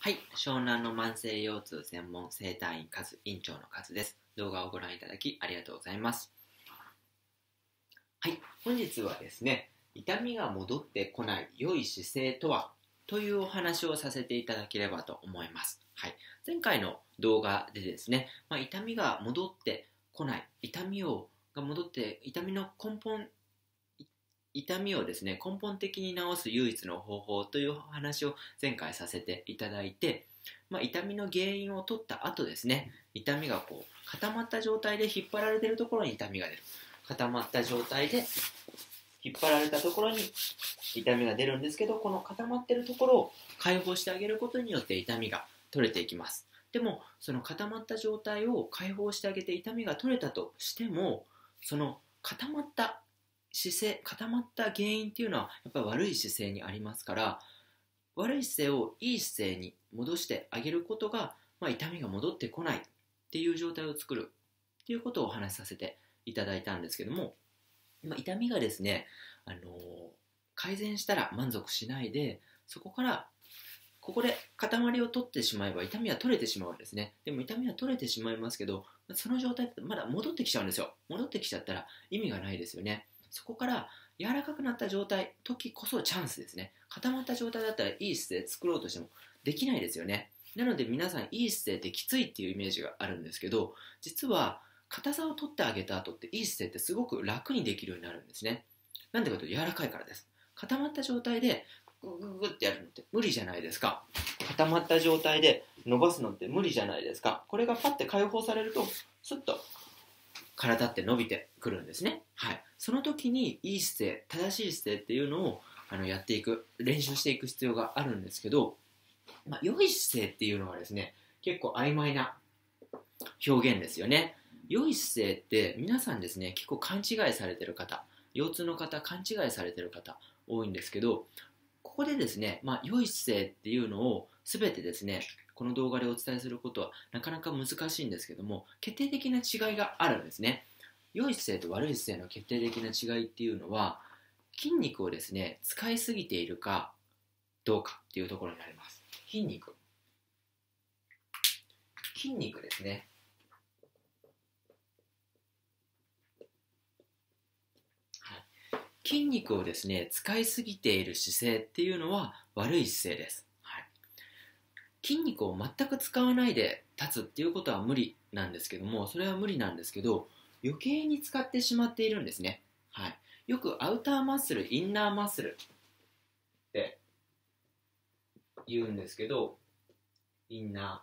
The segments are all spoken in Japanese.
はい、湘南の慢性腰痛専門整体院院長のカズです。動画をご覧いただきありがとうございます。はい、本日はですね、痛みが戻ってこない良い姿勢とはというお話をさせていただければと思います。はい、前回の動画でですね、痛みが戻ってこない、痛みの痛みをですね、根本的に治す唯一の方法というお話を前回させていただいて、痛みの原因を取った後ですね、痛みが固まった状態で引っ張られているところに痛みが出る。固まった状態で引っ張られたところに痛みが出るんですけど、この固まっているところを解放してあげることによって痛みが取れていきます。でも、その固まった状態を解放してあげて痛みが取れたとしても、その固まった原因っていうのはやっぱり悪い姿勢にありますから、悪い姿勢をいい姿勢に戻してあげることが、痛みが戻ってこないっていう状態を作るっていうことをお話しさせていただいたんですけども、痛みがですね、改善したら満足しないで、ここで塊を取ってしまえば痛みは取れてしまうんですね。でも痛みは取れてしまいますけど、その状態ってまだ戻ってきちゃうんですよ。戻ってきちゃったら意味がないですよね。そこから柔らかくなった時こそチャンスですね。固まった状態だったらいい姿勢作ろうとしてもできないですよね。なので皆さん、いい姿勢ってきついっていうイメージがあるんですけど、実は硬さを取ってあげた後っていい姿勢ってすごく楽にできるようになるんですね。なんでかというと柔らかいからです。固まった状態でグググってやるのって無理じゃないですか。固まった状態で伸ばすのって無理じゃないですか。これがパッて解放されるとスッと体って伸びてくるんですね。はい。その時にいい姿勢、正しい姿勢っていうのをやっていく、練習していく必要があるんですけど、良い姿勢っていうのはですね、結構曖昧な表現ですよね。良い姿勢って皆さんですね、結構勘違いされてる方、腰痛の方、勘違いされてる方多いんですけど、ここでですね、良い姿勢っていうのを全てですね、この動画でお伝えすることはなかなか難しいんですけども、決定的な違いがあるんですね。良い姿勢と悪い姿勢の決定的な違いっていうのは、筋肉をですね、使いすぎているかどうかっていうところになります。筋肉ですね。筋肉をですね、使いすぎている姿勢っていうのは悪い姿勢です。はい、筋肉を全く使わないで立つっていうことは無理なんですけども、それは無理なんですけど、余計に使ってしまっているんですね。はい、よくアウターマッスル、インナーマッスルって言うんですけど、インナ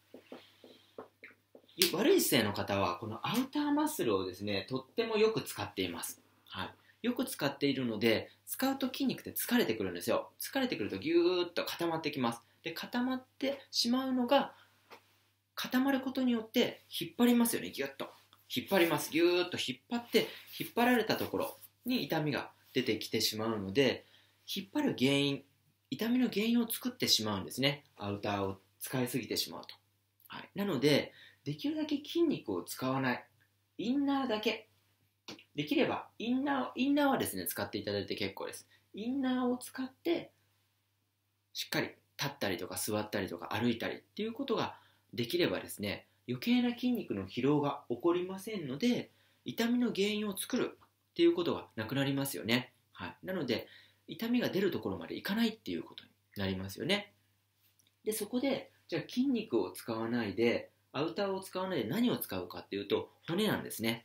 ー。悪い姿勢の方はこのアウターマッスルをですね、とってもよく使っています。はい、よく使っているので、使うと筋肉って疲れてくるんですよ。疲れてくるとギューッと固まってきます。で、固まってしまうのが、固まることによって引っ張りますよね。ギュッと引っ張ります。ギューッと引っ張って、引っ張られたところに痛みが出てきてしまうので、引っ張る原因、痛みの原因を作ってしまうんですね。アウターを使いすぎてしまうと。はい、なので、できるだけ筋肉を使わない。インナーだけ。できればインナーはですね、使っていただいて結構です。インナーを使ってしっかり立ったりとか座ったりとか歩いたりっていうことができればですね、余計な筋肉の疲労が起こりませんので、痛みの原因を作るっていうことがなくなりますよね。はい、なので、痛みが出るところまでいかないっていうことになりますよね。で、そこでじゃあ筋肉を使わないで、アウターを使わないで何を使うかっていうと、骨なんですね。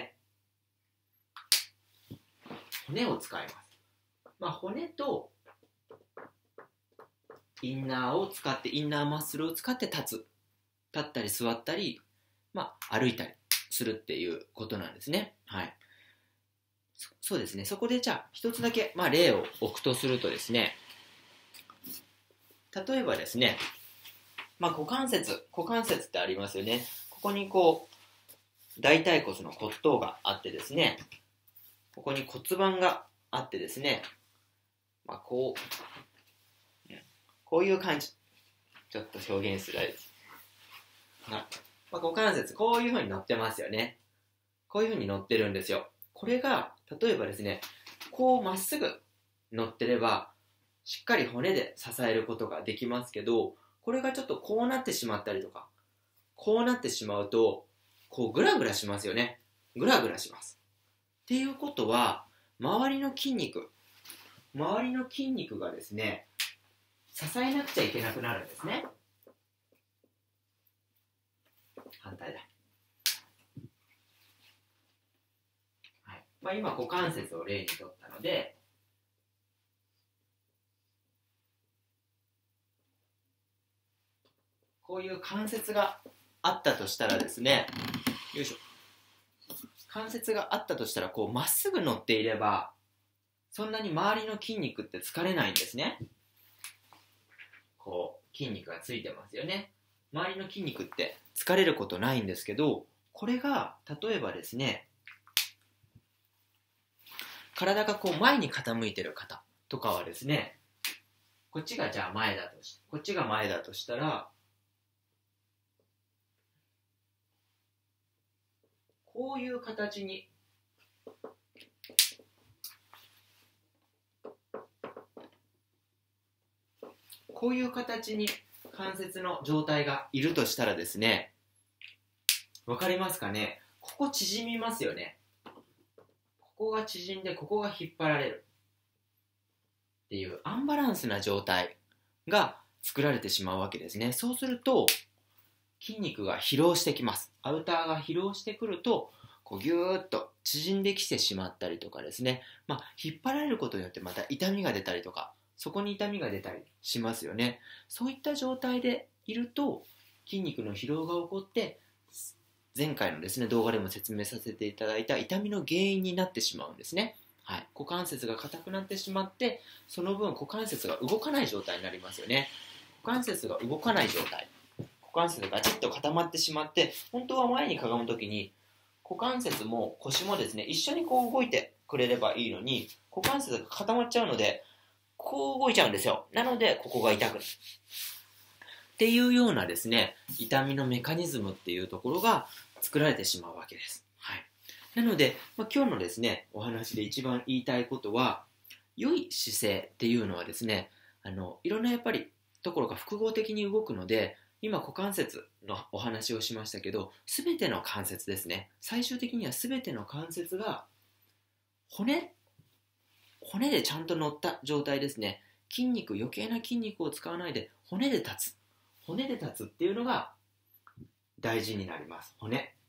骨を使います。骨とインナーを使って、インナーマッスルを使って立ったり座ったり、歩いたりするっていうことなんですね。はい。そうですね。そこでじゃあ一つだけ、例を置くとするとですね、例えばですね、股関節ってありますよね。ここに大腿骨の骨頭があってですね、ここに骨盤があってですね、こういう感じ。ちょっと表現するあれです。股関節、こういう風に乗ってますよね。こういう風に乗ってるんですよ。これが、例えばですね、こうまっすぐ乗ってれば、しっかり骨で支えることができますけど、 これがちょっとこうなってしまったりとか、こうなってしまうと、こうグラグラしますよね。グラグラします。っていうことは、周りの筋肉がですね、支えなくちゃいけなくなるんですね。反対だ。はい。今、股関節を例にとったので、こういう関節があったとしたらですね、よいしょ。関節があったとしたら、こう、まっすぐ乗っていれば、そんなに周りの筋肉って疲れないんですね。こう、筋肉がついてますよね。周りの筋肉って疲れることないんですけど、これが、例えばですね、体がこう前に傾いてる方とかはですね、こっちがじゃあ前だとして、こっちが前だとしたら、こういう形に関節の状態がいるとしたらですね、わかりますかね。ここ縮みますよね。ここが縮んで、ここが引っ張られるっていうアンバランスな状態が作られてしまうわけですね。そうすると筋肉が疲労してきます。アウターが疲労してくると、こうギューッと縮んできてしまったりとかですね、引っ張られることによってまた痛みが出たりとか、そこに痛みが出たりしますよね。そういった状態でいると筋肉の疲労が起こって、前回のですね動画でも説明させていただいた痛みの原因になってしまうんですね。はい、股関節が硬くなってしまって、その分股関節が動かない状態になりますよね。股関節が動かない状態、股関節がガチッと固まってしまって、本当は前にかがむときに股関節も腰もですね一緒にこう動いてくれればいいのに、股関節が固まっちゃうのでこう動いちゃうんですよ。なのでここが痛くなるっていうようなですね、痛みのメカニズムっていうところが作られてしまうわけです。はい。なので、今日のですね、お話で一番言いたいことは、良い姿勢っていうのはですね、いろんなやっぱりところが複合的に動くので、今股関節のお話をしましたけど、すべての関節ですね、最終的にはすべての関節が骨でちゃんと乗った状態ですね。余計な筋肉を使わないで骨で立つっていうのが大事になります。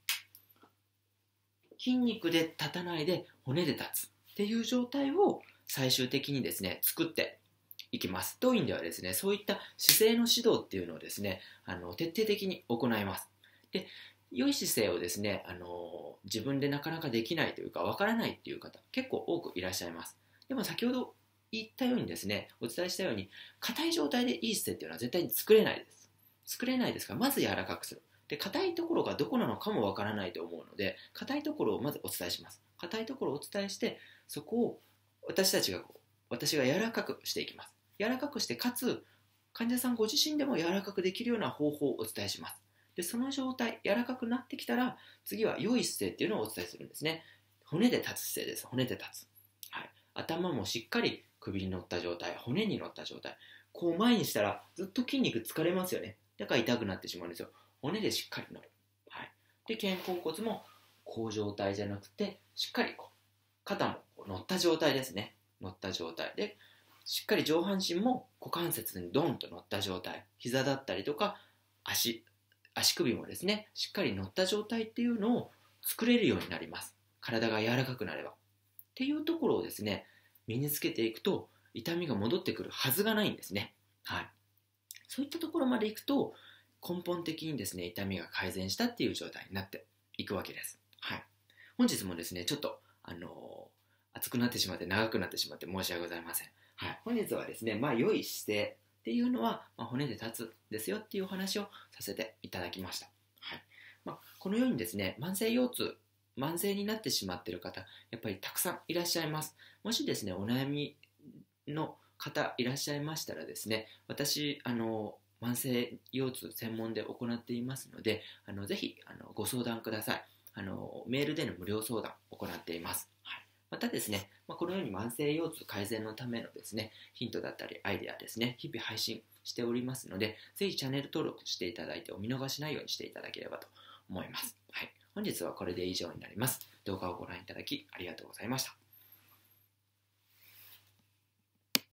筋肉で立たないで骨で立つっていう状態を最終的にですね作っていきます。当院ではですね、そういった姿勢の指導っていうのをですね徹底的に行います。で、良い姿勢をですね自分でなかなかできないというかわからないっていう方結構多くいらっしゃいます。でも先ほど言ったようにですね、お伝えしたように硬い状態でいい姿勢っていうのは絶対に作れないですから、まず柔らかくする。で、硬いところがどこなのかもわからないと思うので、硬いところをまずお伝えします。硬いところをお伝えして、そこを私が柔らかくしていきます。柔らかくして、かつ患者さんご自身でも柔らかくできるような方法をお伝えします。で、その状態、柔らかくなってきたら、次は良い姿勢っていうのをお伝えするんですね。骨で立つ姿勢です。骨で立つ。はい。頭もしっかり首に乗った状態、骨に乗った状態。こう前にしたらずっと筋肉疲れますよね。だから痛くなってしまうんですよ。骨でしっかり乗る。はい。で、肩甲骨もこう状態じゃなくて、しっかりこう肩も乗った状態ですね。乗った状態で、しっかり上半身も股関節にドンと乗った状態。膝だったりとか足首もですね、しっかり乗った状態っていうのを作れるようになります。体が柔らかくなれば。っていうところをですね、身につけていくと痛みが戻ってくるはずがないんですね。はい。そういったところまでいくと根本的にですね痛みが改善したっていう状態になっていくわけです。はい。本日もですねちょっと熱くなってしまって長くなってしまって申し訳ございません。はい。本日はですね良い姿勢っていうのは、骨で立つですよっていうお話をさせていただきました。はい。このようにですね慢性になってしまっている方やっぱりたくさんいらっしゃいます。もしですねお悩みの方いらっしゃいましたらですね、私慢性腰痛専門で行っていますので、ぜひご相談ください。メールでの無料相談を行っています。はい。 またですね、このように慢性腰痛改善のためのですね、ヒントだったりアイデアですね、日々配信しておりますので、ぜひチャンネル登録していただいてお見逃しないようにしていただければと思います。はい。本日はこれで以上になります。動画をご覧いただきありがとうございました。